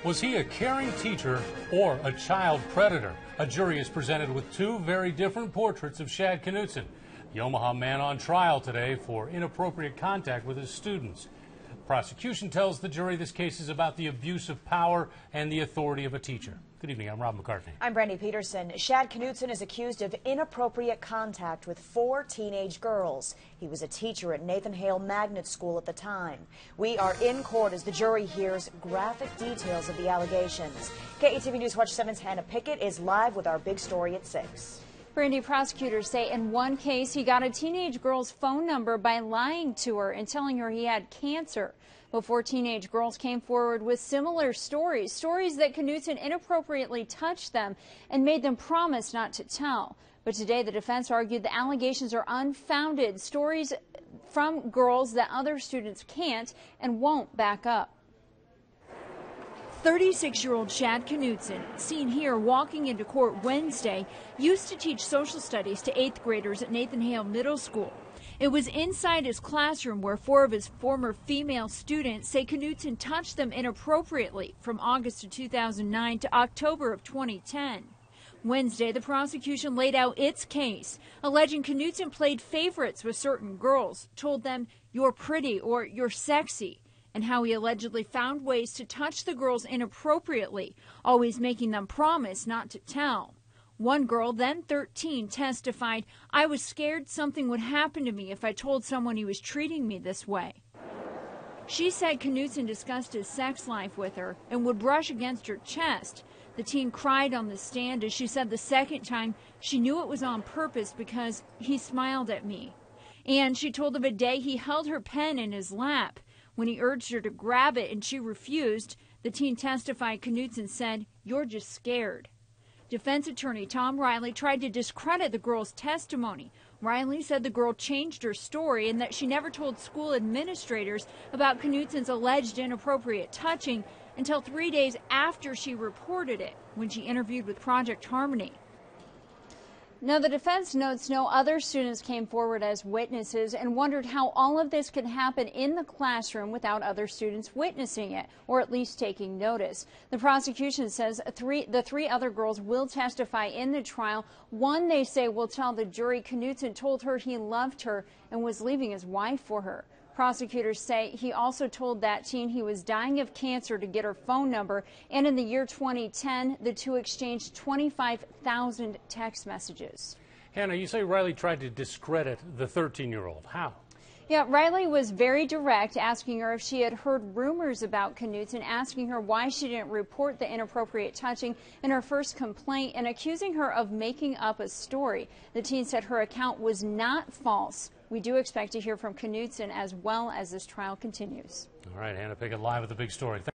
Was he a caring teacher or a child predator? A jury is presented with two very different portraits of Shad Knutson, the Omaha man on trial today for inappropriate contact with his students. Prosecution tells the jury this case is about the abuse of power and the authority of a teacher. Good evening, I'm Rob McCartney. I'm Brandy Peterson. Shad Knutson is accused of inappropriate contact with 4 teenage girls. He was a teacher at Nathan Hale Magnet School at the time. We are in court as the jury hears graphic details of the allegations. KETV News Watch 7's Hannah Pickett is live with our big story at 6. Brandy, prosecutors say in one case he got a teenage girl's phone number by lying to her and telling her he had cancer. Before teenage girls came forward with similar stories that Knutson inappropriately touched them and made them promise not to tell. But today the defense argued the allegations are unfounded, stories from girls that other students can't and won't back up. 36-year-old Shad Knutson, seen here walking into court Wednesday, used to teach social studies to 8th graders at Nathan Hale Middle School. It was inside his classroom where 4 of his former female students say Knutson touched them inappropriately from August of 2009 to October of 2010. Wednesday, the prosecution laid out its case, alleging Knutson played favorites with certain girls, told them, "You're pretty" or "You're sexy," and how he allegedly found ways to touch the girls inappropriately, always making them promise not to tell. One girl, then 13, testified, "I was scared something would happen to me if I told someone he was treating me this way." She said Knutson discussed his sex life with her and would brush against her chest. The teen cried on the stand as she said the second time she knew it was on purpose because he smiled at me. And she told of a day he held her pen in his lap. When he urged her to grab it and she refused, the teen testified Knutson said, "You're just scared." Defense attorney Tom Riley tried to discredit the girl's testimony. Riley said the girl changed her story and that she never told school administrators about Knutson's alleged inappropriate touching until 3 days after she reported it, when she interviewed with Project Harmony. Now, the defense notes no other students came forward as witnesses and wondered how all of this could happen in the classroom without other students witnessing it, or at least taking notice. The prosecution says the three other girls will testify in the trial. One, they say, will tell the jury Knutson told her he loved her and was leaving his wife for her. Prosecutors say he also told that teen he was dying of cancer to get her phone number, and in the year 2010, the two exchanged 25,000 text messages. Hannah, you say Riley tried to discredit the 13-year-old. How? Yeah, Riley was very direct, asking her if she had heard rumors about Knutson, asking her why she didn't report the inappropriate touching in her first complaint, and accusing her of making up a story. The teen said her account was not false. We do expect to hear from Knutson as well as this trial continues. All right, Hannah Pickett live with the big story.